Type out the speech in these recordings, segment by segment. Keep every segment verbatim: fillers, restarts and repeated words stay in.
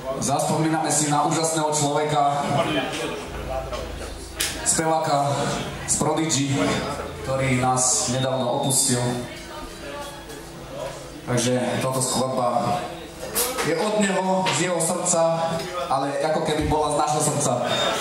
Zaspomíname si na úžasného človeka, speváka z Prodigy, ktorý nás nedávno opustil. Takže táto skladba je od neho, z jeho srdca, ale ako keby bola z našho srdca.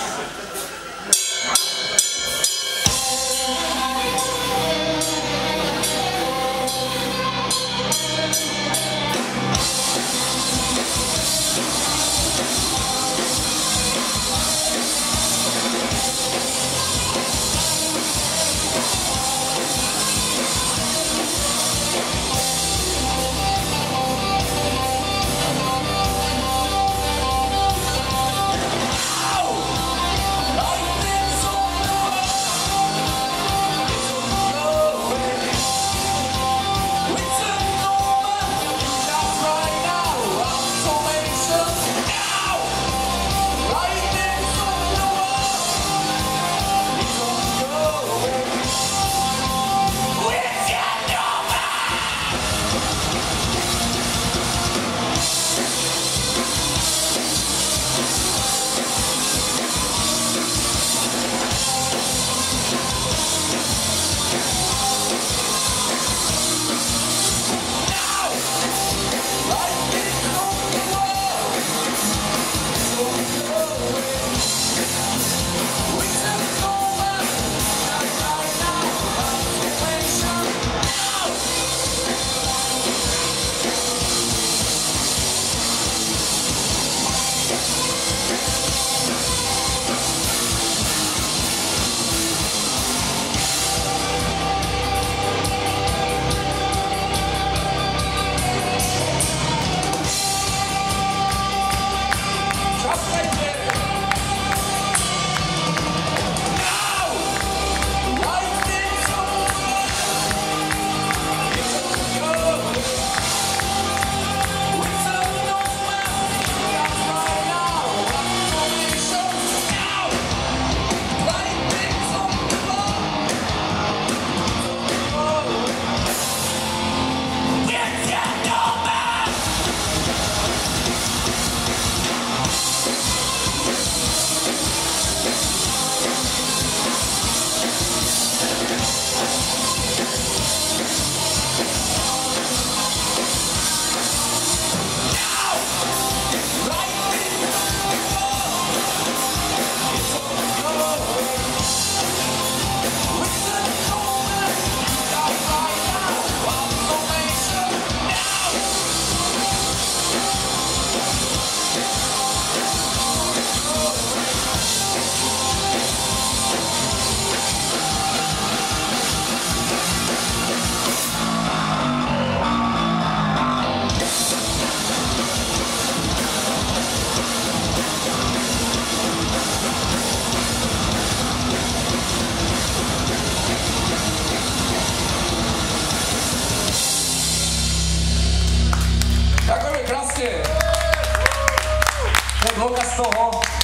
To je dôkaz toho,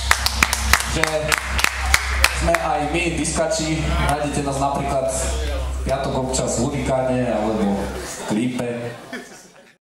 že sme aj my diskači. Nájdete nás napríklad v piatok občas v Hurikáne alebo v Klípe.